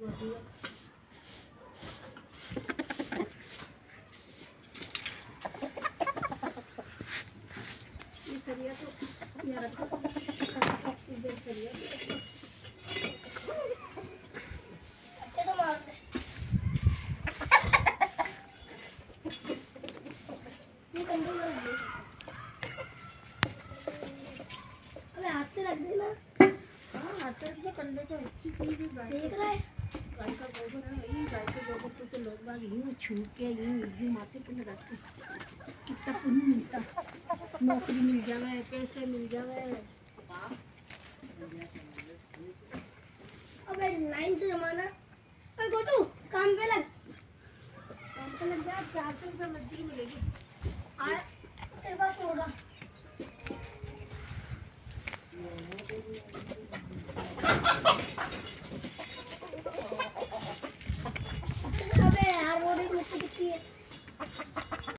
ये सरिया तो यहाँ रखो, इधर सरिया अच्छे से मार दे। ये कंधे में रख दे, अबे हाथ से रख देना। हाँ हाथ से रख दे, कंधे को अच्छी चीज है। देख रहा है गाय का गोबर है, ये गाय के गोबर को तो लोग बाग यूँ छू के यूँ माथे पे लगाते, कितना पुण्य मिलता, नौकरी मिल जावे, पैसे मिल जावे। अबे लाइन से जमाना। अबे गोटू काम पे लग जा, 400 रुपये मजदूरी मिलेगी। आ तेरे पास होगा। अबे यार वो देख मुझसे कितनी है।